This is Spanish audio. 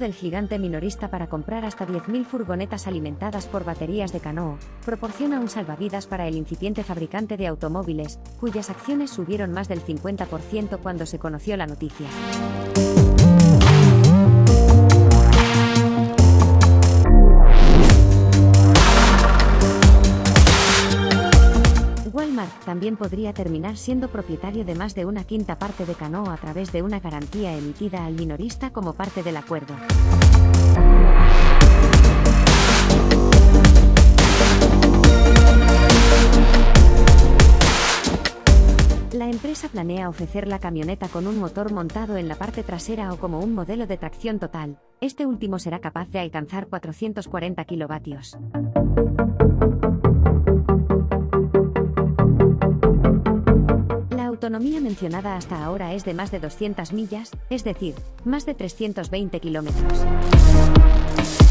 del gigante minorista para comprar hasta 10.000 furgonetas alimentadas por baterías de Canoo, proporciona un salvavidas para el incipiente fabricante de automóviles, cuyas acciones subieron más del 50% cuando se conoció la noticia. Walmart también podría terminar siendo propietario de más de una quinta parte de Canoo a través de una garantía emitida al minorista como parte del acuerdo. La empresa planea ofrecer la camioneta con un motor montado en la parte trasera o como un modelo de tracción total. Este último será capaz de alcanzar 440 kilovatios. La autonomía mencionada hasta ahora es de más de 200 millas, es decir, más de 320 kilómetros.